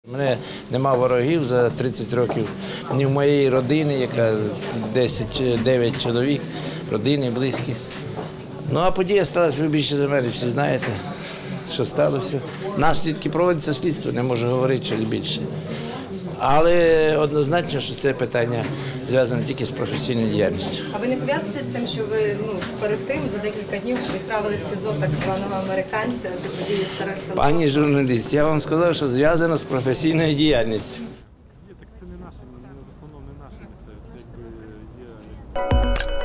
У мене нема ворогів за 30 років, ні в моєї родини, яка 9 чоловік, родини, близьких. Ну а подія сталася, ви більше за мене всі знаєте, що сталося. Наслідки проводиться слідство, не можу говорити щось більше. Але однозначно, що це питання зв'язане тільки з професійною діяльністю. А ви не пов'язуєте з тим, що ви перед тим за декілька днів відправили в СІЗО так званого американця за події Старе Село? Пані журналіст, я вам сказав, що зв'язано з професійною діяльністю. Ні, так це не наше, в основному не наше місце, це якби є...